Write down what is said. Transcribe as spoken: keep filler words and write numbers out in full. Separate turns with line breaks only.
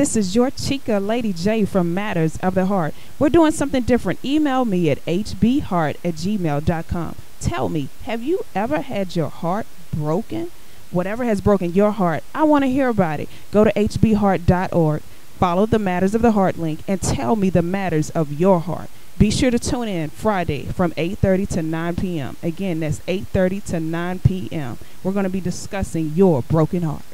This is your Chica Lady J from Matters of the Heart. We're doing something different. Email me at h b heart at gmail dot com. Tell me, have you ever had your heart broken? Whatever has broken your heart, I want to hear about it. Go to h b heart dot org, follow the Matters of the Heart link, and tell me the matters of your heart. Be sure to tune in Friday from eight thirty to nine p m Again, that's eight thirty to nine p m We're going to be discussing your broken heart.